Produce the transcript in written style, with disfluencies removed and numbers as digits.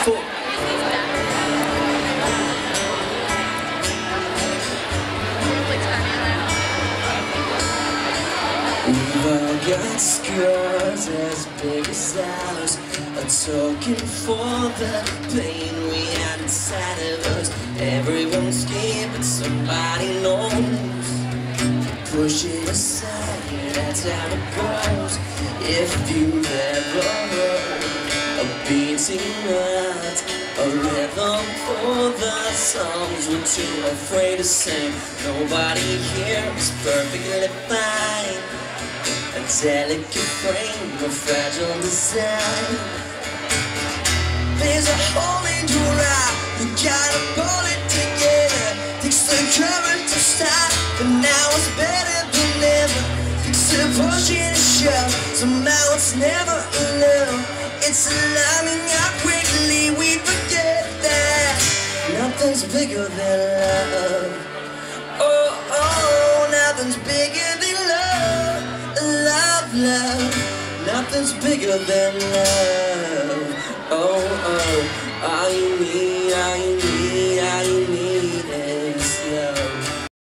Cool. We've all got scars as big as ours, a token for the pain we had inside of us. Everyone's scared, but somebody knows. Push it aside, that's how it goes. If you've ever heard a beating heart, a rhythm for the songs we're too afraid to sing. Nobody here is perfectly fine. A delicate frame, a fragile design. There's a hole in your eye, you gotta pull it together. Takes the courage to stop, but now it's better than ever. To push it and shove, somehow it's never enough. It's alarming how quickly we forget that nothing's bigger than love. Oh, oh, nothing's bigger than love. Love, love, nothing's bigger than love. Oh, oh.